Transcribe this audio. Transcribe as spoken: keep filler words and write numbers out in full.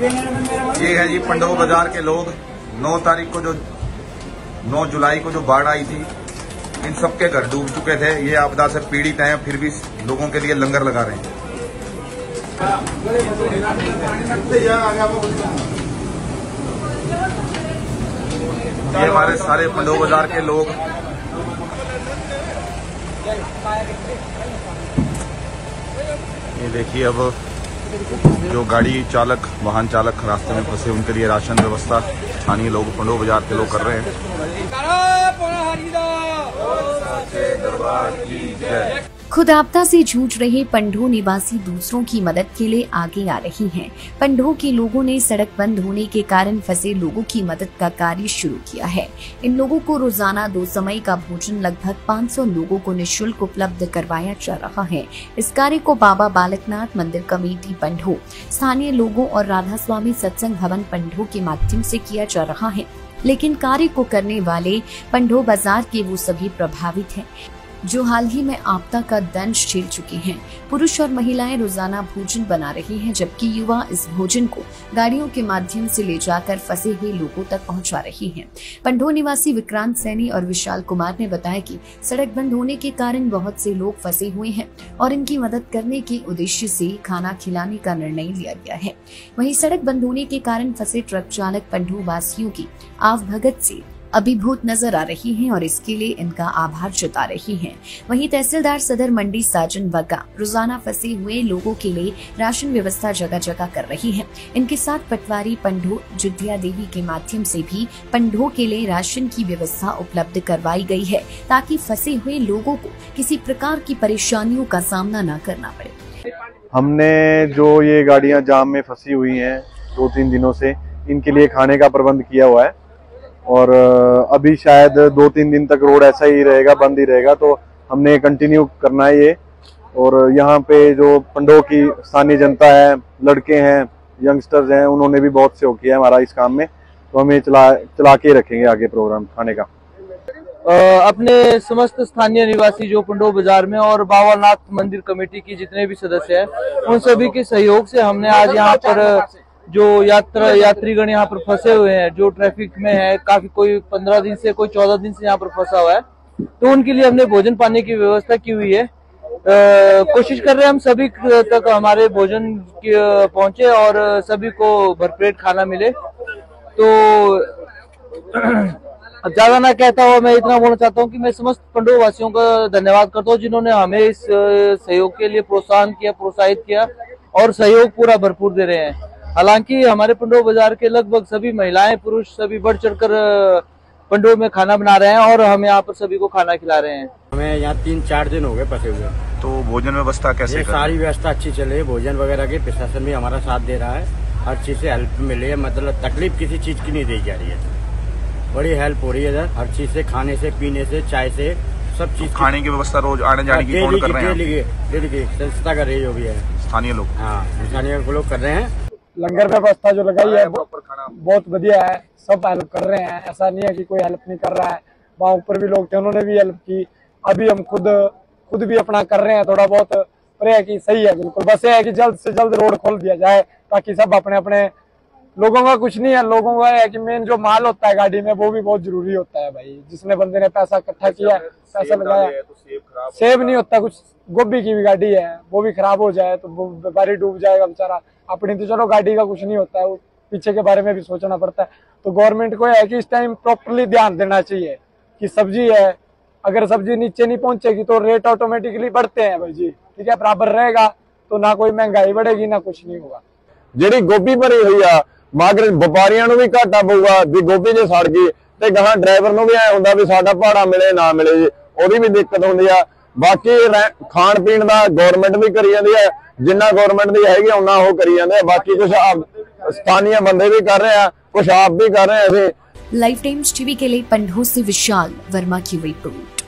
ये है जी पंडो बाजार के लोग। नौ तारीख को जो नौ जुलाई को जो बाढ़ आई थी, इन सबके घर डूब चुके थे। ये आपदा से पीड़ित हैं, फिर भी लोगों के लिए लंगर लगा रहे हैं। ये हमारे सारे पंडो बाजार के लोग। ये देखिए, अब जो गाड़ी चालक वाहन चालक रास्ते में फंसे, उनके लिए राशन व्यवस्था स्थानीय लोग पंडो बाजार के लोग कर रहे हैं। खुद आपदा से जूझ रहे पंडो निवासी दूसरों की मदद के लिए आगे आ रही हैं। पंडो के लोगों ने सड़क बंद होने के कारण फंसे लोगों की मदद का कार्य शुरू किया है। इन लोगों को रोजाना दो समय का भोजन लगभग पाँच सौ लोगों को निःशुल्क उपलब्ध करवाया जा रहा है। इस कार्य को बाबा बालकनाथ मंदिर कमेटी पंडो, स्थानीय लोगों और राधा स्वामी सत्संग भवन पंडो के माध्यम से किया जा रहा है। लेकिन कार्य को करने वाले पंडो बाजार के वो सभी प्रभावित हैं जो हाल ही में आपदा का दंश झेल चुके हैं। पुरुष और महिलाएं रोजाना भोजन बना रही हैं, जबकि युवा इस भोजन को गाड़ियों के माध्यम से ले जाकर फंसे हुए लोगों तक पहुंचा रही हैं। पंडो निवासी विक्रांत सैनी और विशाल कुमार ने बताया कि सड़क बंद होने के कारण बहुत से लोग फंसे हुए हैं और इनकी मदद करने के उद्देश्य से खाना खिलाने का निर्णय लिया गया है। वहीं सड़क बंद होने के कारण फंसे ट्रक चालक पंडो वासियों की आवभगत से अभिभूत नजर आ रही हैं और इसके लिए इनका आभार जता रही हैं। वहीं तहसीलदार सदर मंडी साजन वगा रोजाना फंसे हुए लोगों के लिए राशन व्यवस्था जगह जगह कर रही है। इनके साथ पटवारी पंडो जुद्धिया देवी के माध्यम से भी पंडो के लिए राशन की व्यवस्था उपलब्ध करवाई गई है, ताकि फंसे हुए लोगों को किसी प्रकार की परेशानियों का सामना न करना पड़े। हमने जो ये गाड़ियां जाम में फंसी हुई हैं दो तीन दिनों से, इनके लिए खाने का प्रबंध किया हुआ है और अभी शायद दो तीन दिन तक रोड ऐसा ही रहेगा, बंद ही रहेगा, तो हमने कंटिन्यू करना है ये। और यहाँ पे जो पंडो की स्थानीय जनता है, लड़के हैं, यंगस्टर्स हैं, उन्होंने भी बहुत सहयोग किया है हमारा इस काम में, तो हमें चला चला के रखेंगे आगे प्रोग्राम खाने का। अपने समस्त स्थानीय निवासी जो पंडो बाजार में और बाबानाथ मंदिर कमेटी की जितने भी सदस्य हैं, उन सभी के सहयोग से हमने आज यहाँ पर जो यात्रा यात्रीगण यहाँ पर फंसे हुए हैं, जो ट्रैफिक में है, काफी कोई पंद्रह दिन से कोई चौदह दिन से यहाँ पर फंसा हुआ है, तो उनके लिए हमने भोजन पानी की व्यवस्था की हुई है। आ, कोशिश कर रहे हैं हम सभी तक हमारे भोजन पहुंचे और सभी को भरपेट खाना मिले। तो ज्यादा ना कहता हुआ मैं इतना बोलना चाहता हूँ कि मैं समस्त पंडो वासियों का धन्यवाद करता हूँ, जिन्होंने हमें इस सहयोग के लिए प्रोत्साहन किया, प्रोत्साहित किया और सहयोग पूरा भरपूर दे रहे हैं। हालांकि हमारे पंडो बाजार के लगभग सभी महिलाएं पुरुष सभी बढ़ चढ़कर पंडो में खाना बना रहे हैं और हम यहाँ पर सभी को खाना खिला रहे हैं। हमें यहाँ तीन चार दिन हो गए फंसे हुए, तो भोजन व्यवस्था कैसे? ये सारी व्यवस्था अच्छी चल रही है, भोजन वगैरह की प्रशासन भी हमारा साथ दे रहा है, हर चीज से हेल्प मिली है, मतलब तकलीफ किसी चीज की नहीं दी जा रही है, बड़ी हेल्प हो रही है इधर, हर चीज से, खाने से, पीने से, चाय से, सब चीज। खाने की व्यवस्था रोज आने जाने की कौन कर रहे हैं? डेली की संस्था कर रही है, जो भी है स्थानीय लोग। हाँ, स्थानीय लोग कर रहे हैं। लंगर व्यवस्था जो लगाई है बहुत बढ़िया है, सब हेल्प कर रहे हैं, ऐसा नहीं है कि कोई हेल्प नहीं कर रहा है। वहाँ ऊपर भी लोग थे, उन्होंने भी हेल्प की, अभी हम खुद खुद भी अपना कर रहे हैं थोड़ा बहुत, पर है कि सही है बिल्कुल। बस ये है कि जल्द से जल्द रोड खोल दिया जाए, ताकि सब अपने अपने, लोगों का कुछ नहीं है, लोगों का है कि मेन जो माल होता है गाड़ी में वो भी बहुत जरूरी होता है भाई। जिसने बंदे ने पैसा इकट्ठा किया, पैसा लगाया, सेब नहीं होता कुछ, गोभी की भी गाड़ी है, वो भी खराब हो जाए तो व्यापारी डूब जाएगा बेचारा। अपनी तो चलो गाड़ी का कुछ नहीं होता है, वो पीछे के बारे में भी सोचना पड़ता है। तो गवर्नमेंट को है कि इस टाइम प्रॉपरली ध्यान देना चाहिए कि सब्जी है, अगर सब्जी नीचे नहीं पहुंचेगी तो रेट ऑटोमेटिकली बढ़ते हैं भाई जी, ठीक है, बराबर रहेगा तो ना कोई महंगाई बढ़ेगी ना कुछ नहीं होगा। ਜਿਹੜੀ ਗੋਭੀ ਭਰੀ ਹੋਈ ਆ ਮਾਗਰ ਵਪਾਰੀਆਂ ਨੂੰ ਵੀ ਘਾਟਾ ਪਊਗਾ ਵੀ ਗੋਭੀ ਜੇ ਸੜ ਗਈ ਤੇ ਗਾਹਾਂ ਡਰਾਈਵਰ ਨੂੰ ਵੀ ਐ ਹੁੰਦਾ ਵੀ ਸਾਡਾ ਭਾੜਾ ਮਿਲੇ ਨਾ ਮਿਲੇ ਜੀ, ਉਹਦੀ ਵੀ ਦਿੱਕਤ ਹੁੰਦੀ ਆ। ਬਾਕੀ ਖਾਣ ਪੀਣ ਦਾ ਗਵਰਨਮੈਂਟ ਵੀ ਕਰੀ ਜਾਂਦੀ ਹੈ, ਜਿੰਨਾ ਗਵਰਨਮੈਂਟ ਦੀ ਹੈਗੀ ਉਹਨਾਂ ਉਹ ਕਰੀ ਜਾਂਦੇ ਆ, ਬਾਕੀ ਕੁਝ स्थानीय बंदे भी कर रहे हैं, कुछ आप भी कर रहे हैं ऐसे। लाइफ टाइम्स टीवी के लिए पंडो से विशाल वर्मा की रिपोर्ट।